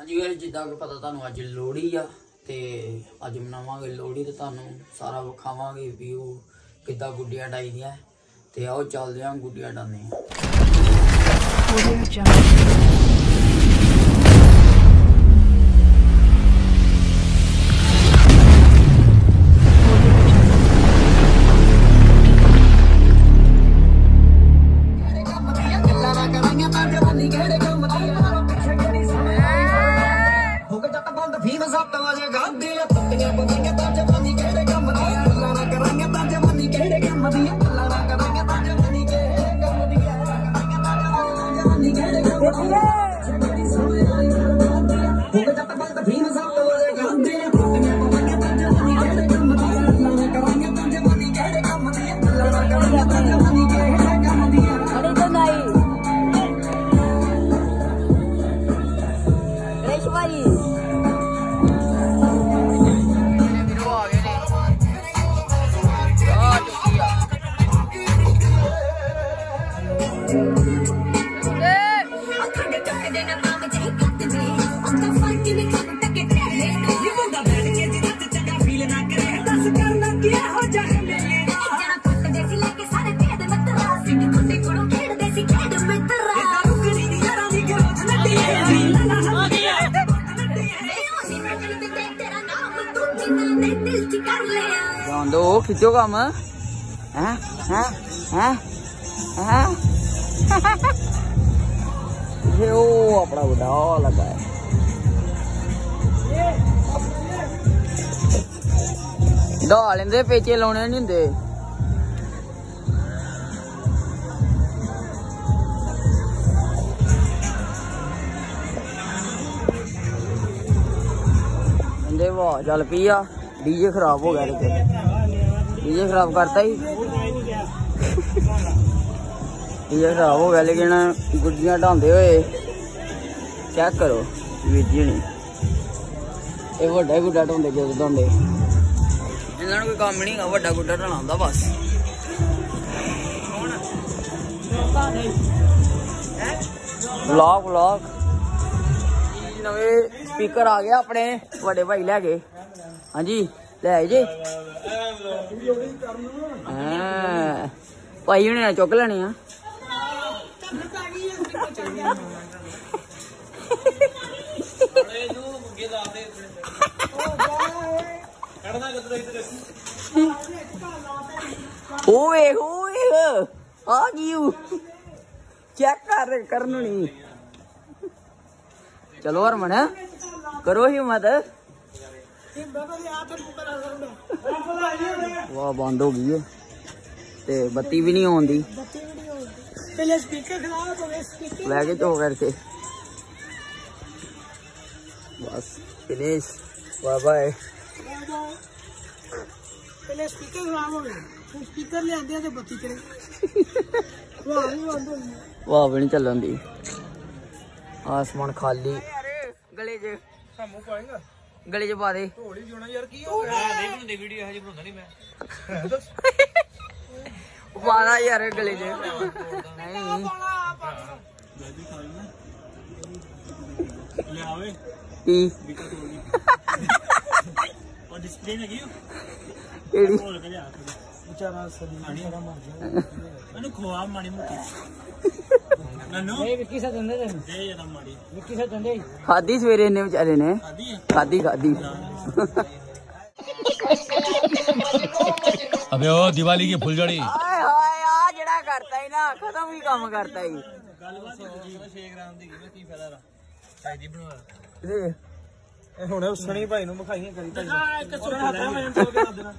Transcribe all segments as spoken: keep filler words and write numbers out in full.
हाँ जी गाइस, जिद्दां कि पता तुहानूं अज लोहड़ी आ ते अज मनावांगे लोहड़ी ते तुहानूं सारा विखावांगे भी ओह किद्दां गुड्डियां डाईदियां ते आओ चलदे आं गुड्डियां डाने दो खिंचो कम है है है है ये ओ अपना बुढ़ा लगा है ढा लेंदे पेचे लाने नहीं होंगे वाह चल पी आ डीजे खराब हो गया डीजे खराब करता ही डीजे खराब हो गया लेकिन गुड्डियां ढांदे हुए चेक करो वीर जी ने ये वड्डा गुड्डा ढांदे जदों ढांदे इन्हां कोई काम नहीं वड्डा गुड्डा ढाना आंदा बस व्लॉग व्लॉग नवे स्पीकर आ गया अपने बड़े भाई लैके हाँ जी ले आए जी भाई उन्हें चुक लेने आ आ गई चेक कर करनू नहीं चलो हरमन करो हिम्मत वाह बंद हो गई है ते बत्ती भी नहीं आउंदी लैके चो करके बस फिनिश बाय बाय पहले स्पीकर खराब हो गए स्पीकर ले आंदे ते बत्ती चले वाह भी बंद हो गई वाह भी नहीं चलन दी आसमान खाली गले च सामू पाएगा गले च पा दे ढोली जोना यार की हो गया देख बंदे वीडियो हजे बनांदा नहीं मैं पाना यार गले च नहीं ले आवे की और डिस्प्ले लगी हो केड़ी बेचारा सदी सारा मर गया मैंने खवा माड़ी मोटी खादी सवेरे इन्ने बेचारे ने खादी खादी अबे ओ दिवाली की फुलझड़ी हाय हाय आ जेड़ा करता ही ना खत्म ही काम करता ही छे ग्राम दी की फायदा रा साइडी बनवा ए हुणे सनी भाई नु मखाईਆਂ करी भाई एक सोना हत्था में चल के देना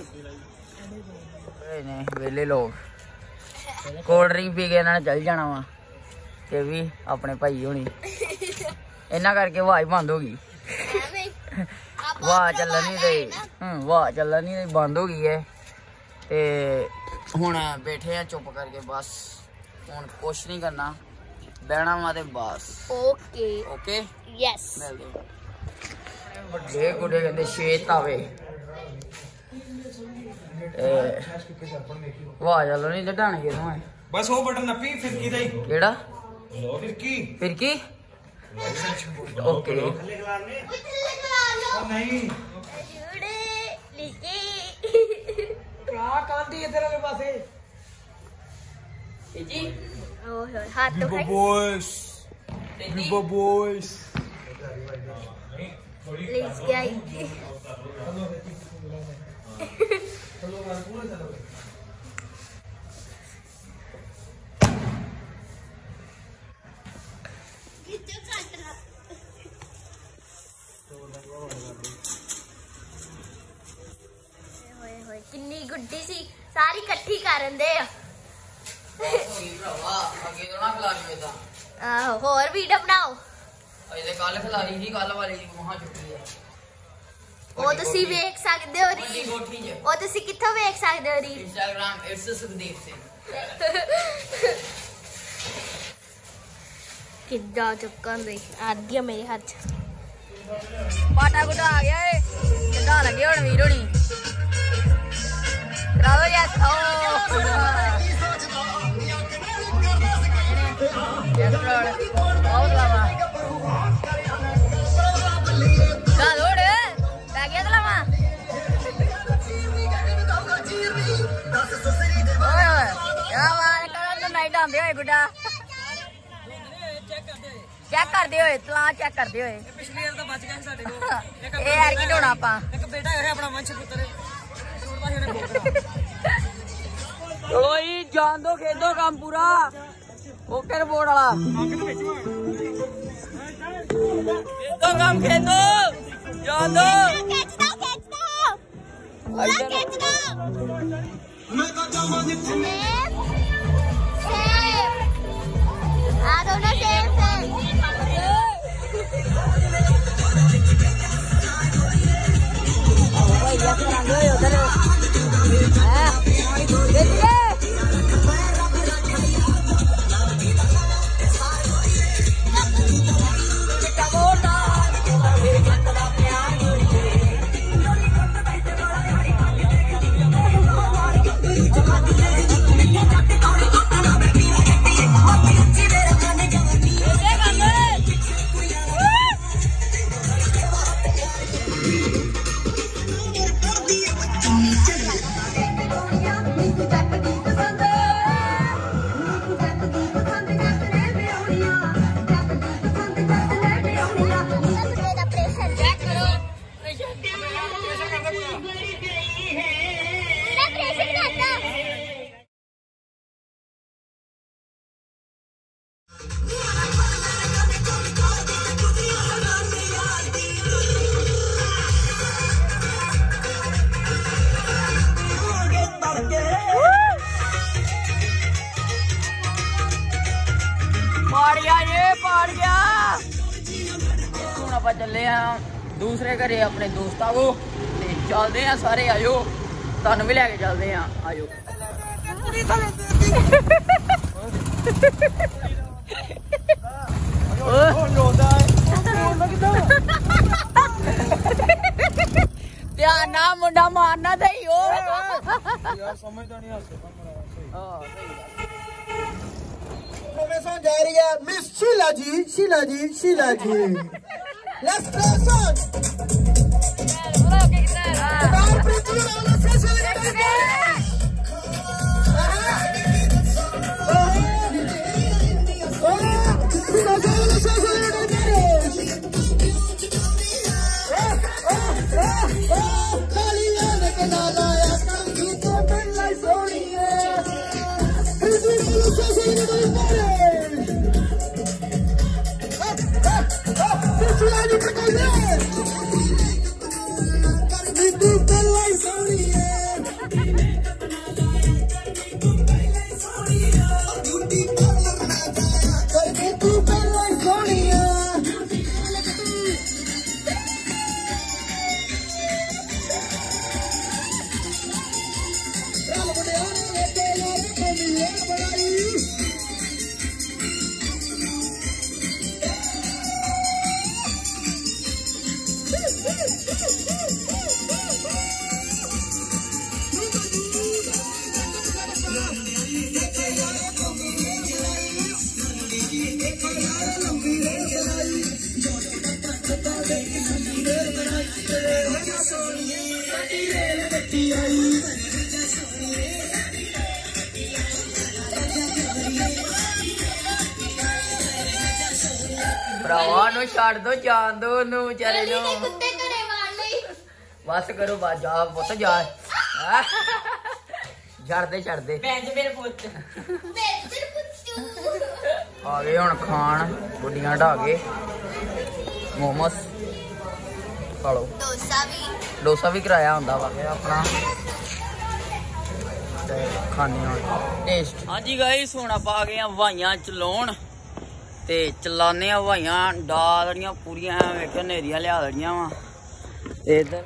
ए ने वेले लोग कोल्ड ड्रिंक पी के इन्होंने चल जाना वा ते भी अपने भाई होनी इन्ना करके आवाज बंद हो गई वाह चलन नहीं रही वाह चलन नहीं रही बंद हो गई है ते हुण बैठे हैं चुप करके बस हुण कुछ नहीं करना बहना वा ते बस ओके ओके यस बड़े गुडे कहते छे तावे वाह चलो नहीं ढाने के बस वो बटन नपी फिरकी दा ही केड़ा फिरकी फिरकी ओके किन्नी गुड्डी सी सारी इकट्ठी करन दे आहो होर वीडियो बनाओ कल खिलाई ही कल वाली वहां छुट्टी है ਉਹ ਤੁਸੀਂ ਵੇਖ ਸਕਦੇ ਹੋ ਰੀ ਉਹ ਤੁਸੀਂ ਕਿੱਥੋਂ ਵੇਖ ਸਕਦੇ ਹੋ ਰੀ ਇੰਸਟਾਗ੍ਰਾਮ ਇਟਸ ਸੁਖਦੀਪ ਸਿੰਘ ਕਿੱਦਾਂ ਚੁੱਕਣ ਦੇ ਆਦਿਆ ਮੇਰੇ ਹੱਥ ਚ ਪਾਟਾ ਗੁੱਡਾ ਆ ਗਿਆ ਏ ਕਿੱਦਾਂ ਲੱਗੇ ਹੁਣ ਵੀਰ ਹੋਣੀ ਕਰਾਓ ਯਾਰ ਓ ਯਾਰ ਬਹੁਤ ਲਾਵਾ ਦਾ ਲੋੜ ਪੈ ਗਿਆ ਤਲਾਵਾ ਓਏ ਓਏ ਯਾ ਵਾਰ ਕਰਨ ਨੂੰ ਨਾਈਟ ਆਉਂਦੇ ਹੋਏ ਗੁੱਡਾ ਚੈੱਕ ਕਰਦੇ ਹੋਏ ਤਲਾ ਚੈੱਕ ਕਰਦੇ ਹੋਏ ਪਿਛਲੀ ਵਾਰ ਤਾਂ ਬਚ ਗਿਆ ਸੀ ਸਾਡੇ ਕੋਲ ਇਹ ਯਾਰ ਕੀ ਢੋਣਾ ਆਪਾਂ ਇੱਕ ਬੇਟਾ ਹੈ ਆਪਣਾ ਵੰਸ਼ ਪੁੱਤਰ ਛੋੜਦਾ ਸੀ ਉਹਨੇ ਬੋਲਣਾ ਚਲੋ ਜੀ ਜਾਣ ਦੋ ਖੇਡੋ ਕੰਮ ਪੂਰਾ ਓਕੇ ਰਿਪੋਰਟ ਵਾਲਾ ਖੇਡੋ ਕੰਮ ਖੇਡੋ ਜਾਣ ਦੋ ਖਿੱਚ ਦੋ ਖਿੱਚ ਦੋ ਖਿੱਚ ਦੋ ਮੈਂ ਤਾਂ ਜਾਵਾਂ ਜਿੱਥੇ ਆ ਦੋਨੋਂ ਸੇਫ भाई ये रंग उधर है देखिए ਆਪਾਂ ਚੱਲੇ ਆ ਦੂਸਰੇ ਘਰੇ ਆਪਣੇ ਦੋਸਤਾਂ ਕੋ ਤੇ ਚੱਲਦੇ ਆ ਸਾਰੇ ਆਇਓ ਤੁਹਾਨੂੰ ਵੀ ਲੈ ਕੇ ਚੱਲਦੇ ਆ ਆਇਓ ਧਿਆਨ ਨਾਲ ਮੁੰਡਾ ਮਾਰਨਾ ਤੇ ਹੋ ਯਾਰ ਸਮਝਦਾ ਨਹੀਂ ਹੱਸ ਹਾਂ Professor Daria, Miss Sheila ji, Sheila ji, Sheila ji. Let's play a song. ਭਰਾਵਾ ਨੂੰ ਛੱਡ ਦੋ ਜਾਣ ਦੋ ਉਹਨੂੰ ਵਿਚਾਰੇ ਨੂੰ कुत्ते करे मार ले बस करो बस जा पुत जा छड़ दे छड़ दे ਭੈਣ ਜੀ ਮੇਰੇ ਪੁੱਤ बेचर कुत्तू आ गए हुण खान गुड्डियां ढा के मोमोस खा लो डोसा भी डोसा भी कराया हुंदा वा अपना ते खाने हुण टेस्ट हां जी गाइस हुण आप आ गए हवाइयां चलाउण ते चलाने हवाइयां डाल जड़ियां पूरियां वेखो नेरियां लिया दड़ियां वा इधर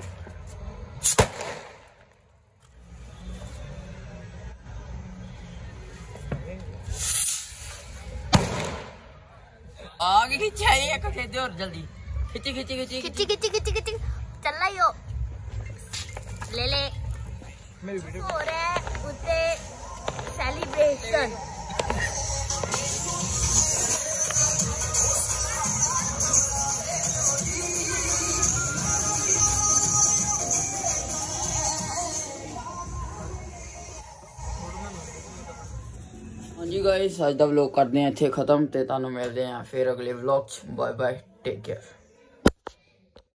आगे खिंचाई एक खींच और जल्दी खिंची खिंची खिंची खिच्ची खिच्ची खिच्ची खिच्ची चल रही हो ले ले हो रहा है उसे सेलिब्रेशन हाँ जी गाइस अज दा व्लॉग करते हैं इत्थे खत्म ते तुहानू मिलदे हैं फिर अगले व्लॉग च बाय बाय टेक केयर।